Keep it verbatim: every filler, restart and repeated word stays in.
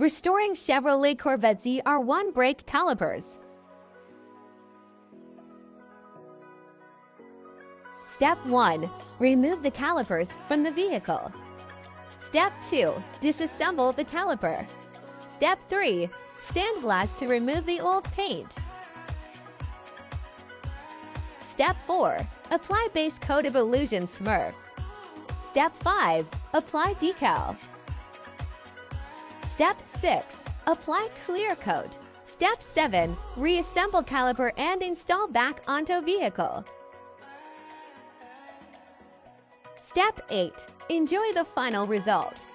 Restoring Chevrolet Corvette Z R one brake calipers. Step one. Remove the calipers from the vehicle. Step two. Disassemble the caliper. Step three. Sandblast to remove the old paint. Step four. Apply base coat of Illusion Smurf. Step five. Apply decal. Step six. Apply clear coat. Step seven. Reassemble caliper and install back onto vehicle. Step eight. Enjoy the final result.